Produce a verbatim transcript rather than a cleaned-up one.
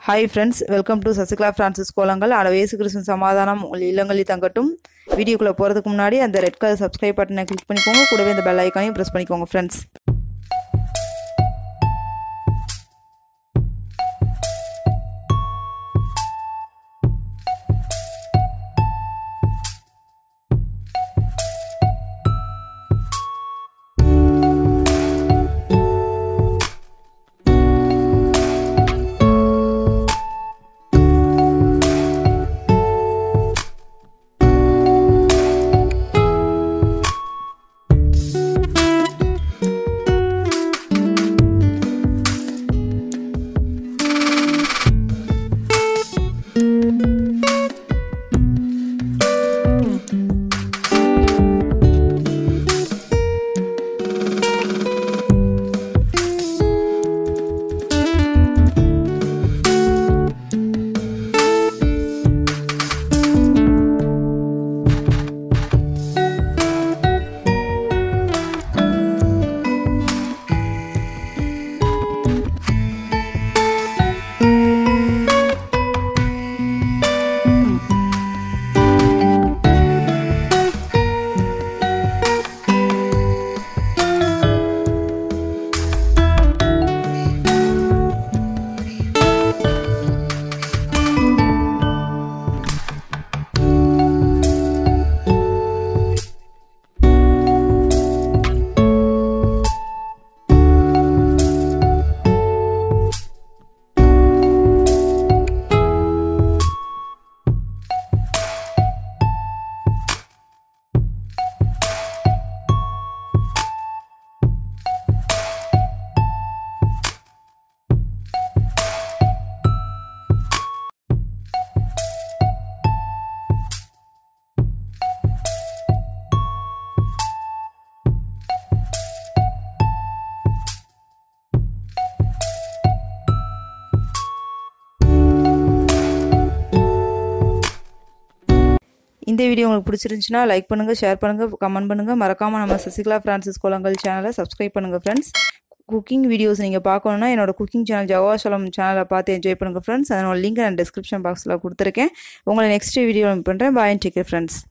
Hi friends, welcome to Sasikla Francis Kolangal. Ada Yesu Kristus சமாதானம் உங்கள் இல்லங்களில் தங்கட்டும். வீடியோக்குள்ள போறதுக்கு முன்னாடி அந்த ரெட் கலர் subscribe பட்டனை கிளிக் பண்ணிக்கோங்க. கூடவே இந்த bell ஐகானையும் press பண்ணிக்கோங்க friends. இந்த வீடியோ உங்களுக்கு பிடிச்சிருந்துச்சுனா லைக் பண்ணுங்க, ஷேர் பண்ணுங்க, கமெண்ட் பண்ணுங்க. மறக்காம நம்ம சசிகலா பிரான்சிஸ் கோலங்கள் சேனலை சப்ஸ்கிரைப் பண்ணுங்க ஃப்ரெண்ட்ஸ். குக்கிங் வீடியோஸ் நீங்கள் பார்க்கணுன்னா என்னோட குக்கிங் சேனல் ஜவாஷலம் சேனலை பார்த்து என்ஜாய் பண்ணுங்க ஃப்ரெண்ட்ஸ். அதனோட லிங்க் நான் டிஸ்கிரிப்ஷன் பாக்ஸில் கொடுத்துருக்கேன். உங்களை நெக்ஸ்ட் வீடியோ பண்ணுறேன். Bye and take care friends.